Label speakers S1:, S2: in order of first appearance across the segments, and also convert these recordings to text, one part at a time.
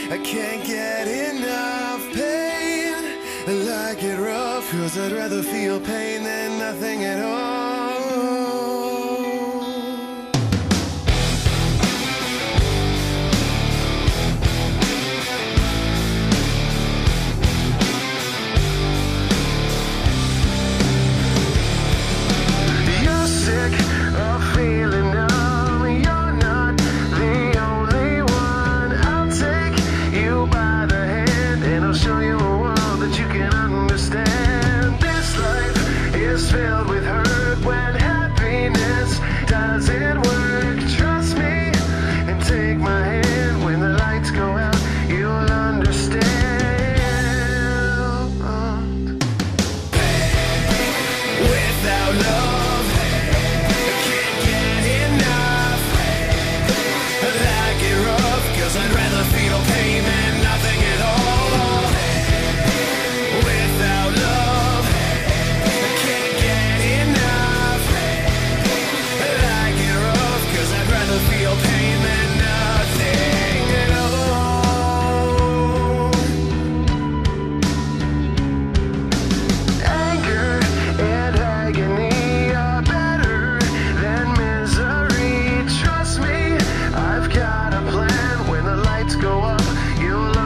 S1: I can't get enough pain. I like it rough, 'cause I'd rather feel pain than nothing at all. You're sick of feeling numb. You're not the only one. I'll take you by the hand and I'll show you a world that you can understand. This life is filled with hurt when happiness doesn't work. Trust me and take my hand. When the lights go out, you'll understand. Without love, I can't get enough. I like it rough, 'cause I'd rather feel pain than nothing at all. Without love, I can't get enough. I like it rough, 'cause I'd rather feel pain than nothing at all. Anger and agony are better than misery. Trust me, I've got a plan. When the lights go up, you'll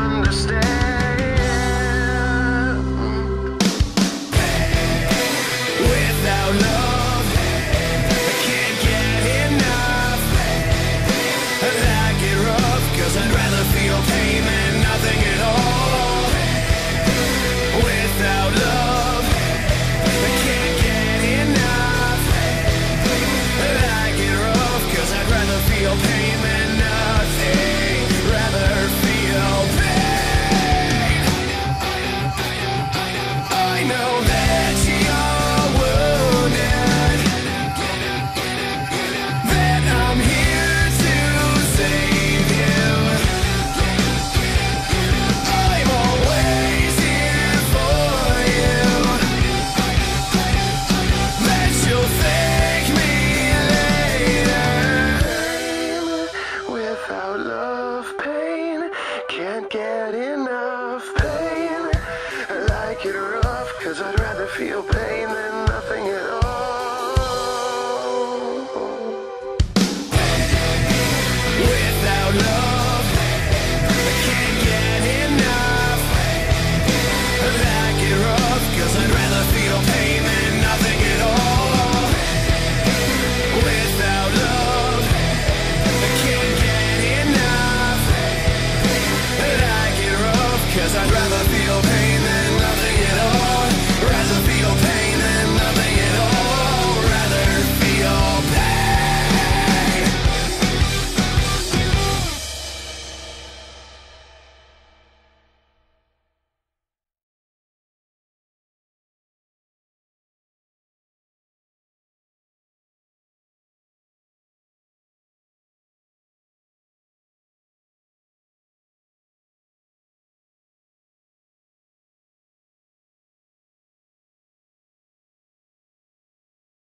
S1: understand. Without love, I can't get enough. I like it rough, 'cause I'd rather feel pain than nothing at all. Without love, I can't get enough. I like it rough, 'cause I'd rather feel pain than nothing. Rather feel pain. I know that you're wounded, that I'm here to save you. I'm always here for you. That you'll thank me later. Without love, pain can't get